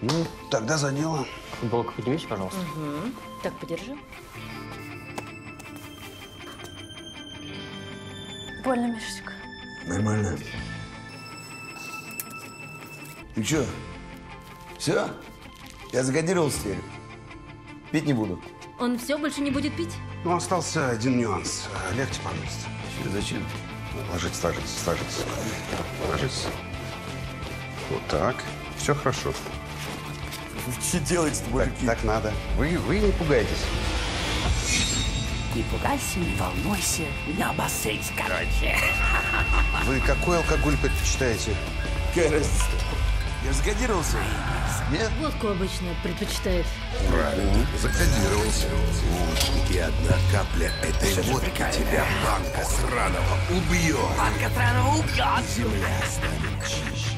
Ну, тогда за дело. Футболку поднимите, пожалуйста. Угу. Так, подержи. Больно, Мишечка. Нормально. Ну чё? Все? Я закодировался теперь. Пить не буду. Он все, больше не будет пить? Ну, остался один нюанс. Легче, пожалуйста. Зачем? Ложитесь, ложитесь, ложитесь. Ложитесь. Вот так. Все хорошо. Что делаете-то, мужики? Так надо. Вы не пугайтесь. Не пугайся, не волнуйся, не обосрись, короче. Вы какой алкоголь предпочитаете? Какая разница? Я же закодировался. Нет? Водку обычно предпочитает. Правильно, закодировался. И одна капля этой водки тебя, банка сраного, убьет. Банка сраного убьет. Земля станет чище.